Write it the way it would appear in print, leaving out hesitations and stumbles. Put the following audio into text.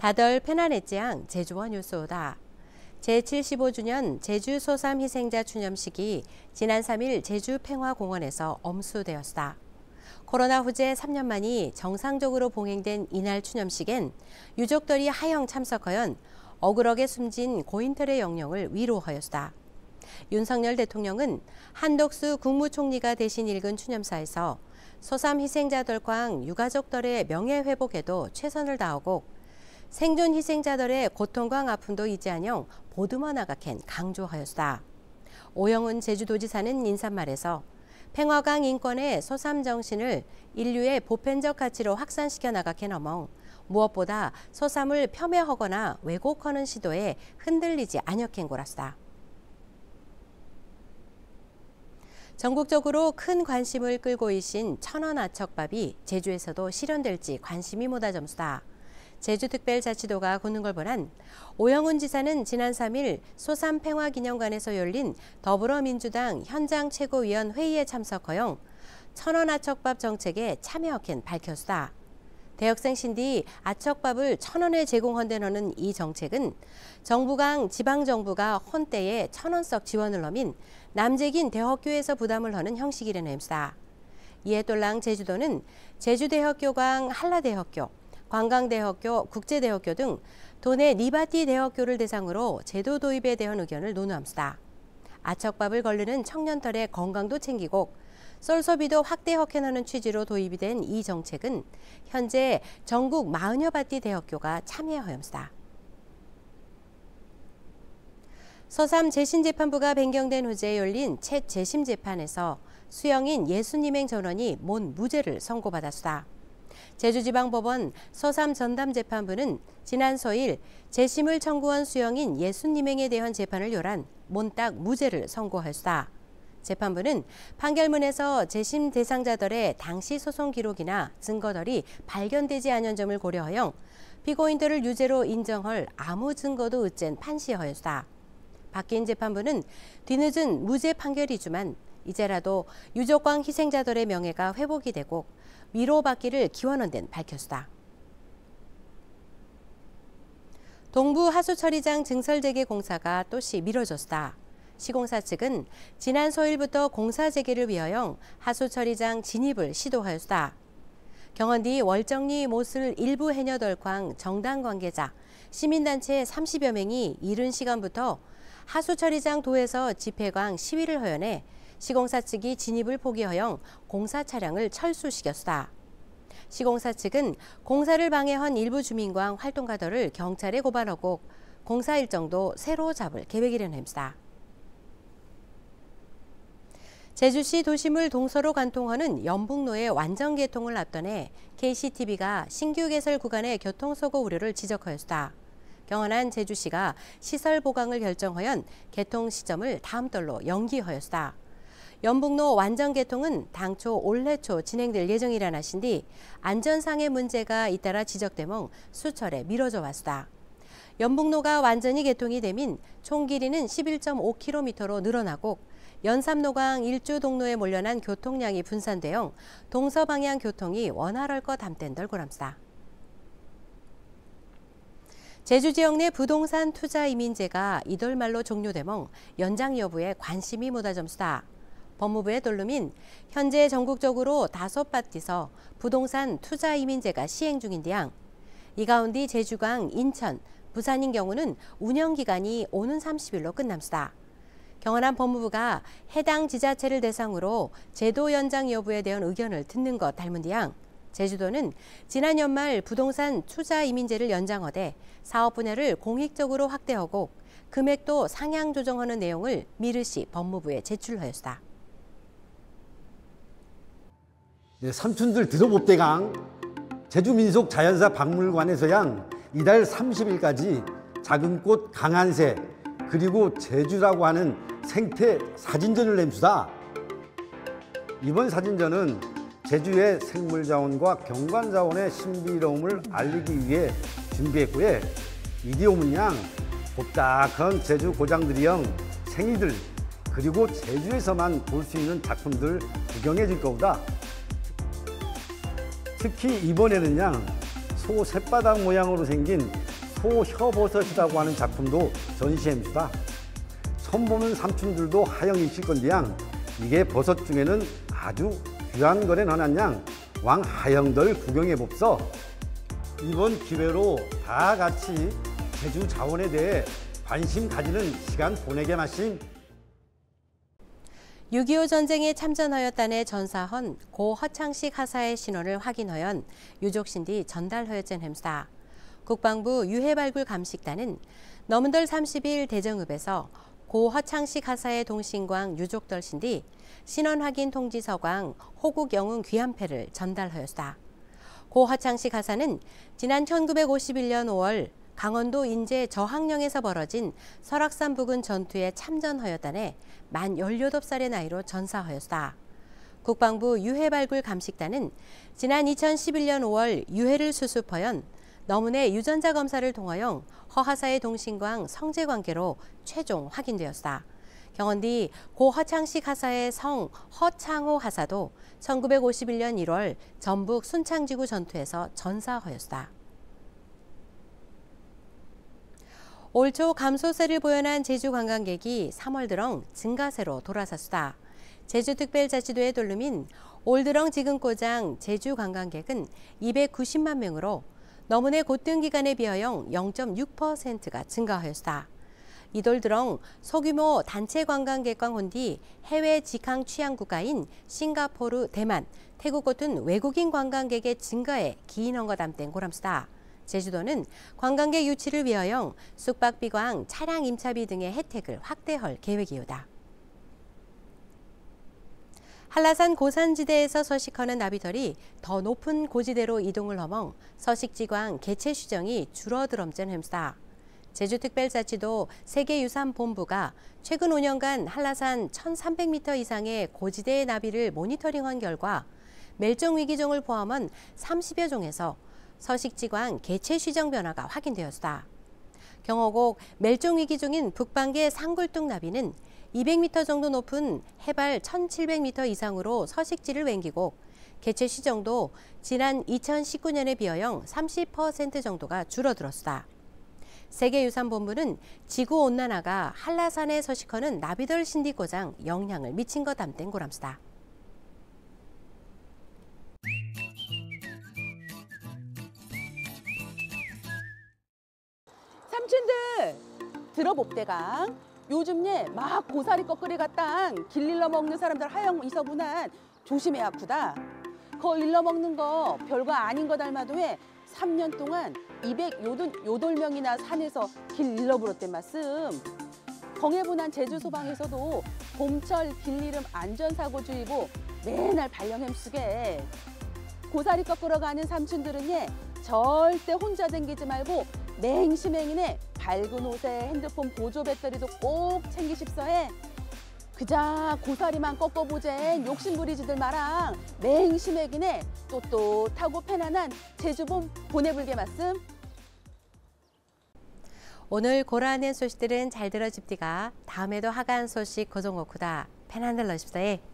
다들 편안했지양 제주원 뉴스오다. 제75주년 제주 소삼 희생자 추념식이 지난 3일 제주 평화공원에서 엄수되었다. 코로나 후제 3년 만이 정상적으로 봉행된 이날 추념식엔 유족들이 하영 참석하연 억울하게 숨진 고인들의 영령을 위로하였다. 윤석열 대통령은 한덕수 국무총리가 대신 읽은 추념사에서 소삼 희생자들과 유가족들의 명예회복에도 최선을 다하고 생존 희생자들의 고통과 아픔도 잊지 않영 보듬어 나가캔 강조하였다. 오영훈 제주도지사는 인사말에서 평화강 인권의 소삼 정신을 인류의 보편적 가치로 확산시켜 나가캔 어멍 무엇보다 소삼을 폄훼하거나 왜곡하는 시도에 흔들리지 아니어캔 고랐다. 전국적으로 큰 관심을 끌고 있신 천원 아척밥이 제주에서도 실현될지 관심이 모다 점수다. 제주특별자치도가 굳는 걸 보란 오영훈 지사는 지난 3일 소삼평화기념관에서 열린 더불어민주당 현장 최고위원 회의에 참석하여 천원 아척밥 정책에 참여하긴 밝혔다. 대학생 신디 아척밥을 1,000원에 제공한다는 이 정책은 정부강 지방정부가 헌때에 1,000원씩 지원을 넘인 남재긴 대학교에서 부담을 하는 형식이라는 햄스다. 이에 똘랑 제주도는 제주대학교강 한라대학교, 관광대학교, 국제대학교 등 도내 리바티 대학교를 대상으로 제도 도입에 대한 의견을 논의합니다. 아척밥을 걸르는 청년들의 건강도 챙기고 썰소비도 확대하는 취지로 도입이 된 이 정책은 현재 전국 40여 바티 대학교가 참여하였습니다. 소삼 재신재판부가 변경된 후에 열린 첫 재심 재판에서 수형인 예수님행 전원이 몬 무죄를 선고받았습니다. 제주지방법원 소삼 전담재판부는 지난 서일 재심을 청구한 수형인 예수님행에 대한 재판을 열한 몬딱 무죄를 선고하였습니다. 재판부는 판결문에서 재심 대상자들의 당시 소송 기록이나 증거들이 발견되지 않은 점을 고려하여 피고인들을 유죄로 인정할 아무 증거도 없젠 판시하였다. 바뀐 재판부는 뒤늦은 무죄 판결이지만 이제라도 유족과 희생자들의 명예가 회복이 되고 위로받기를 기원한 데는 밝혔다. 동부 하수처리장 증설재개 공사가 또시 미뤄졌다. 시공사 측은 지난 소일부터 공사 재개를 위하여 하수처리장 진입을 시도하였다. 경원디 월정리 모슬 일부 해녀들광 정당 관계자, 시민단체 30여 명이 이른 시간부터 하수처리장 도에서 집회광 시위를 허연해 시공사 측이 진입을 포기하여 공사 차량을 철수시켰다. 시공사 측은 공사를 방해한 일부 주민과 활동가들을 경찰에 고발하고 공사 일정도 새로 잡을 계획이라는 햄스다. 제주시 도심을 동서로 관통하는 연북로의 완전 개통을 앞둔해 KCTV가 신규 개설 구간의 교통사고 우려를 지적하였다. 경원한 제주시가 시설 보강을 결정하연 개통 시점을 다음 달로 연기하였다. 연북로 완전 개통은 당초 올해 초 진행될 예정이라는 하신디 안전상의 문제가 잇따라 지적되며 수철에 미뤄져 왔다. 연북로가 완전히 개통이 되면 총 길이는 11.5km로 늘어나고 연삼로강 일주 동로에 몰려난 교통량이 분산되어 동서방향 교통이 원활할 것 담댄들 고람싸. 제주 지역 내 부동산 투자 이민제가 이달 말로 종료되멍 연장 여부에 관심이 모다 점수다. 법무부의 돌루민 현재 전국적으로 5바티서 부동산 투자 이민제가 시행 중인데양 이 가운데 제주강, 인천, 부산인 경우는 운영 기간이 오는 30일로 끝남수다. 경원한 법무부가 해당 지자체를 대상으로 제도 연장 여부에 대한 의견을 듣는 것 닮은디양 제주도는 지난 연말 부동산 투자 이민제를 연장하되 사업 분야를 공익적으로 확대하고 금액도 상향 조정하는 내용을 미르시 법무부에 제출하였다. 네, 삼촌들 들어봅대강 제주민속자연사 박물관에서양 이달 30일까지 작은 꽃 강한새 그리고 제주라고 하는 생태 사진전을 냄수다. 이번 사진전은 제주의 생물자원과 경관자원의 신비로움을 알리기 위해 준비했고요. 이디오문양 복잡한 제주 고장들이형 생이들 그리고 제주에서만 볼 수 있는 작품들 구경해 줄 거다. 특히 이번에는 소 쇳바닥 모양으로 생긴 소혀버섯이라고 하는 작품도 전시했습니다. 처음 보는 삼촌들도 하영이실 건데양 이게 버섯 중에는 아주 귀한 거래 너난 양 왕하영들 구경해 봅서. 이번 기회로 다 같이 제주 자원에 대해 관심 가지는 시간 보내게 마심. 6.25 전쟁에 참전하였다네 전사헌 고 허창식 하사의 신원을 확인하연 유족신디 전달하였전 햄스다. 국방부 유해발굴 감식단은 너문덜 30일 대정읍에서 고 허창식 하사의 동신광 유족들 신디 신원 확인 통지서광 호국 영웅 귀함패를 전달하였다. 고 허창식 하사는 지난 1951년 5월 강원도 인제 저항령에서 벌어진 설악산 부근 전투에 참전하였다네 만 18살의 나이로 전사하였다. 국방부 유해발굴 감식단은 지난 2011년 5월 유해를 수습하연 너문의 유전자 검사를 통하여 허하사의 동신광 성제 관계로 최종 확인되었다. 경헌 뒤 고 허창식 하사의 성 허창호 하사도 1951년 1월 전북 순창지구 전투에서 전사하였다. 올 초 감소세를 보연한 제주 관광객이 3월 들엉 증가세로 돌아섰다. 제주특별자치도의 돌름인 올 들엉 지금고장 제주 관광객은 290만 명으로 너문의 곧등 기간에 비하여 0.6%가 증가하였다. 이돌 들엉 소규모 단체 관광객과 혼디 해외 직항 취향 국가인 싱가포르, 대만, 태국 같은 외국인 관광객의 증가에 기인한 것 담땡 고람수다. 제주도는 관광객 유치를 위하여 숙박비광, 차량 임차비 등의 혜택을 확대할 계획이오다. 한라산 고산지대에서 서식하는 나비들이 더 높은 고지대로 이동을 허멍 서식지광 개체 수정이 줄어들었전 햄스다. 제주특별자치도 세계유산본부가 최근 5년간 한라산 1,300m 이상의 고지대의 나비를 모니터링한 결과 멸종위기종을 포함한 30여 종에서 서식지광 개체 수정 변화가 확인되었다. 경어곡 멸종위기종인 북방계 상굴뚝 나비는 200m 정도 높은 해발 1,700m 이상으로 서식지를 옮기고 개체 수정도 지난 2019년에 비하여 30% 정도가 줄어들었다. 세계유산본부는 지구온난화가 한라산에 서식하는 나비들 신디고장 영향을 미친 것 담땡 고람수다. 삼촌들 들어봅대강 요즘에 막 고사리 꺾으리 갔당 길 일러 먹는 사람들 하영 있어구난 조심해 아프다. 거 일러 먹는 거 별거 아닌 거 닮아도 해 3년 동안 288명이나 산에서 길 잃어버렸단 말씀. 경해분한 제주소방에서도 봄철 길이름 안전사고주의보 맨날 발령햄쓰게. 고사리 꺾으러 가는 삼촌들은 절대 혼자 댕기지 말고 맹시맹이네 밝은 옷에 핸드폰 보조 배터리도 꼭 챙기십서 해. 그자 고사리만 꺾어보젠 욕심부리지들 마랑 맹심해기네 떳떳하고 편안한 제주봄 보내불게 말씀. 오늘 고라낸 소식들은 잘 들어집디가 다음에도 하간 소식 고정오쿠다 편안들 러십사에